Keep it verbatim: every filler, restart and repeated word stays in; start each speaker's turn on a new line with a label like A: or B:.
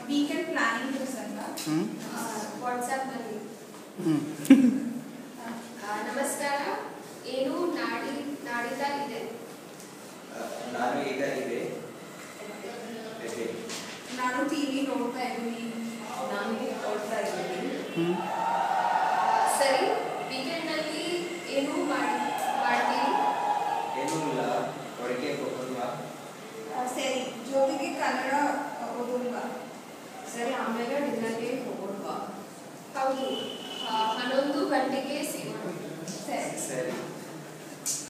A: Weekend planning ಅಲ್ವಾ WhatsApp ನಲ್ಲಿ. ನಮಸ್ಕಾರ, ಏನು ನಾಡಿ ನಾಡಿದ ಇದೆ?
B: ನಾನು ಈಗ ಇದೆ.
A: ನಾನು ಟಿವಿ ನೋಡ್ತಾ ಇದ್ದೀನಿ.
C: ನಾನು ನೋಡ್ತಾ ಇದ್ದೀನಿ.
A: ಸರಿ, ವೀಕೆಂಡ್ ನಲ್ಲಿ ಏನು ಮಾಡಿ ಮಾಡ್ತೀವಿ?
B: ಏನೂ ಇಲ್ಲ, ಹೊರಗೆ ಹೋಗೋಣ.
A: ಸರಿ, ಜೊತೆಗೆ ಕನ್ನಡ ಓದೋಣ.
C: ಸರಿ, ಆಮೇಲೆ ಡಿನ್ನರ್ಗೆ ಹೋಗೋಣ.
A: ಹೌದು.